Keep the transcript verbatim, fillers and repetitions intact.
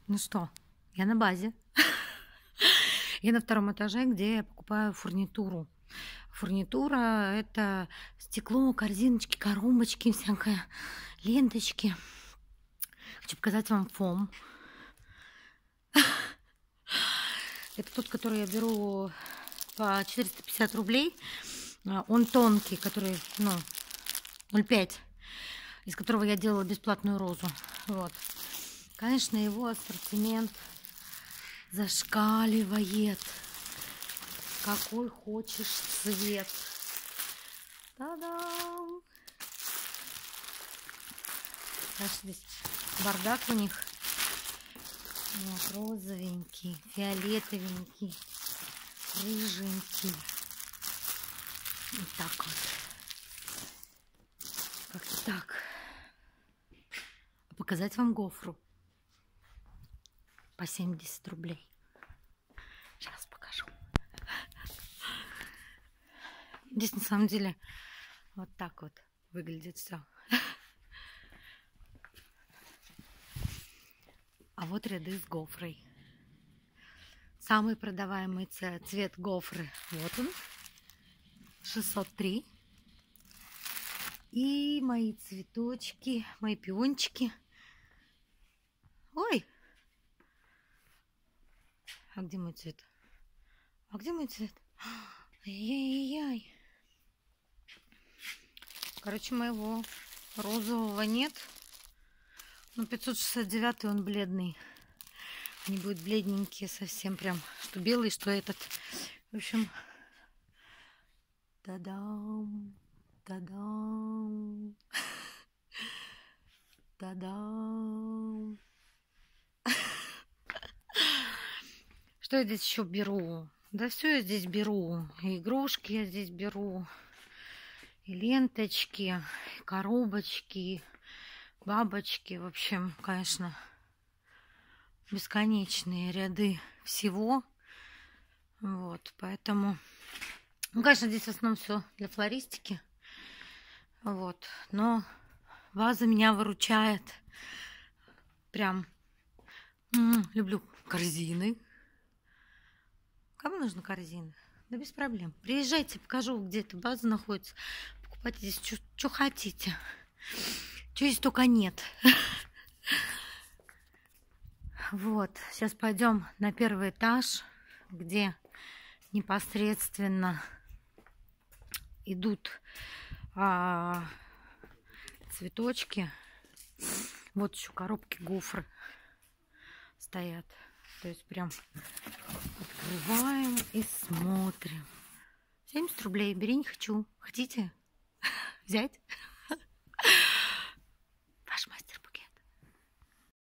Ну что, я на базе. Я на втором этаже, где я покупаю фурнитуру. Фурнитура — это стекло, корзиночки, коробочки, всякое, ленточки. Хочу показать вам фом. Это тот, который я беру по четыреста пятьдесят рублей. Он тонкий, который, ну, ноль пять, из которого я делала бесплатную розу. Вот. Конечно, его ассортимент зашкаливает. Какой хочешь цвет. Та-дам! Знаешь, здесь бардак у них. Вот, розовенький, фиолетовенький, рыженький. Вот так вот. Как-то так. Показать вам гофру по семьдесят рублей. Сейчас покажу. Здесь на самом деле вот так вот выглядит все. А вот ряды с гофрой. Самый продаваемый цвет гофры. Вот он. шестьсот три. И мои цветочки, мои пиончики. Ой! А где мой цвет? А где мой цвет? Ай-яй-яй. Короче, моего розового нет. Но пятьсот шестьдесят девятый он бледный. Они будут бледненькие совсем прям. Что белый, что этот. В общем. Та-дам. Та-дам. Та-дам. Что я здесь еще беру? Да все я здесь беру. И игрушки я здесь беру. И ленточки, и коробочки, бабочки. В общем, конечно, бесконечные ряды всего. Вот, поэтому... Ну, конечно, здесь в основном все для флористики. Вот, но ваза меня выручает. Прям м-м, люблю корзины. Кому нужны корзины? Да без проблем. Приезжайте, покажу, где эта база находится. Покупайте здесь, что хотите. Чего здесь только нет. Вот, сейчас пойдем на первый этаж, где непосредственно идут а, цветочки. Вот еще коробки гофры стоят. То есть прям открываем и смотрим. семьдесят рублей. Бери, не хочу. Хотите взять?